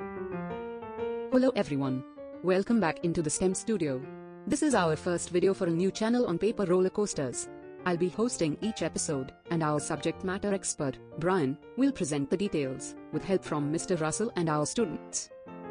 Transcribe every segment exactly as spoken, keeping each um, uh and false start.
Hello everyone. Welcome back into the STEM studio. This is our first video for a new channel on paper roller coasters. I'll be hosting each episode, and our subject matter expert, Brian, will present the details, with help from Mister Russell and our students.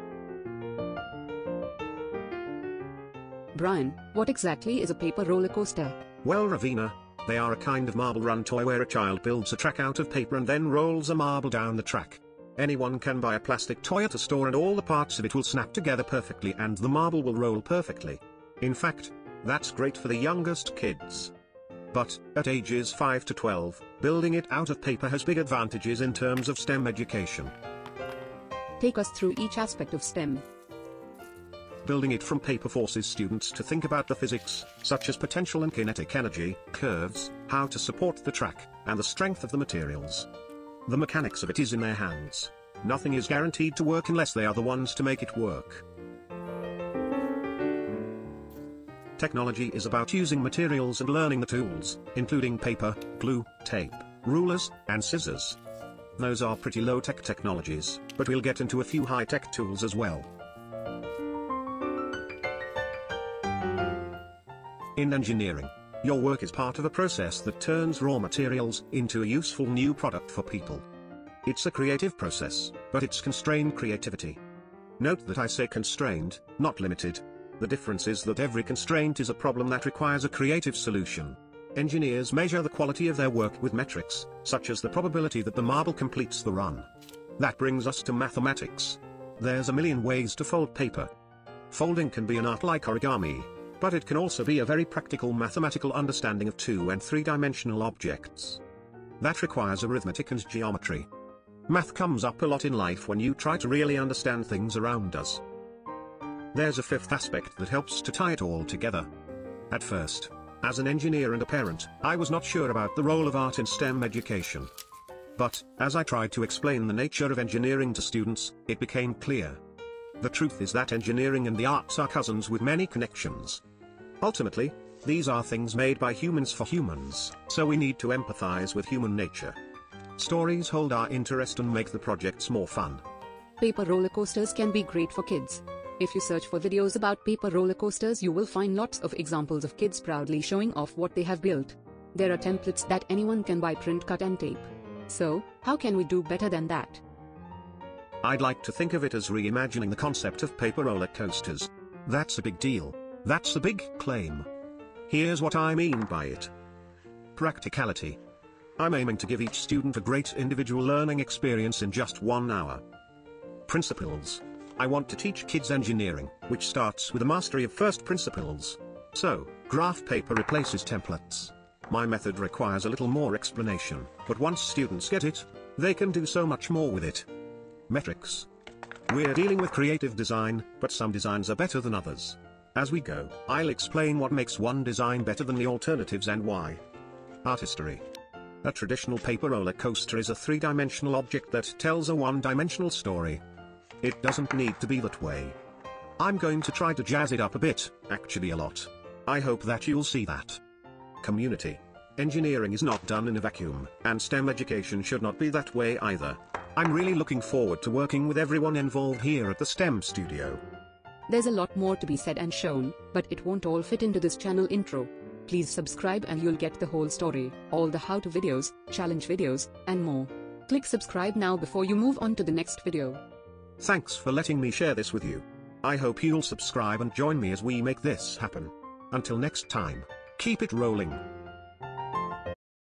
Brian, what exactly is a paper roller coaster? Well, Ravina, they are a kind of marble run toy where a child builds a track out of paper and then rolls a marble down the track. Anyone can buy a plastic toy at a store and all the parts of it will snap together perfectly and the marble will roll perfectly. In fact, that's great for the youngest kids. But, at ages five to twelve, building it out of paper has big advantages in terms of STEM education. Take us through each aspect of STEM. Building it from paper forces students to think about the physics, such as potential and kinetic energy, curves, how to support the track, and the strength of the materials. The mechanics of it is in their hands. Nothing is guaranteed to work unless they are the ones to make it work. Technology is about using materials and learning the tools, including paper, glue, tape, rulers, and scissors. Those are pretty low-tech technologies, but we'll get into a few high-tech tools as well. In engineering, your work is part of a process that turns raw materials into a useful new product for people. It's a creative process, but it's constrained creativity. Note that I say constrained, not limited. The difference is that every constraint is a problem that requires a creative solution. Engineers measure the quality of their work with metrics, such as the probability that the marble completes the run. That brings us to mathematics. There's a million ways to fold paper. Folding can be an art like origami, but it can also be a very practical mathematical understanding of two- and three-dimensional objects. That requires arithmetic and geometry. Math comes up a lot in life when you try to really understand things around us. There's a fifth aspect that helps to tie it all together. At first, as an engineer and a parent, I was not sure about the role of art in STEM education. But, as I tried to explain the nature of engineering to students, it became clear. The truth is that engineering and the arts are cousins with many connections. Ultimately, these are things made by humans for humans, so we need to empathize with human nature. Stories hold our interest and make the projects more fun. Paper roller coasters can be great for kids. If you search for videos about paper roller coasters, you will find lots of examples of kids proudly showing off what they have built. There are templates that anyone can buy, print, cut and tape. So, how can we do better than that? I'd like to think of it as reimagining the concept of paper roller coasters. That's a big deal. That's a big claim. Here's what I mean by it. Practicality. I'm aiming to give each student a great individual learning experience in just one hour. Principles. I want to teach kids engineering, which starts with a mastery of first principles. So, graph paper replaces templates. My method requires a little more explanation, but once students get it, they can do so much more with it. Metrics. We're dealing with creative design, but some designs are better than others. As we go, I'll explain what makes one design better than the alternatives and why. Art history. A traditional paper roller coaster is a three-dimensional object that tells a one-dimensional story. It doesn't need to be that way. I'm going to try to jazz it up a bit, actually a lot. I hope that you'll see that. Community. Engineering is not done in a vacuum, and STEM education should not be that way either. I'm really looking forward to working with everyone involved here at the STEM studio. There's a lot more to be said and shown, but it won't all fit into this channel intro. Please subscribe and you'll get the whole story, all the how-to videos, challenge videos, and more. Click subscribe now before you move on to the next video. Thanks for letting me share this with you. I hope you'll subscribe and join me as we make this happen. Until next time, keep it rolling.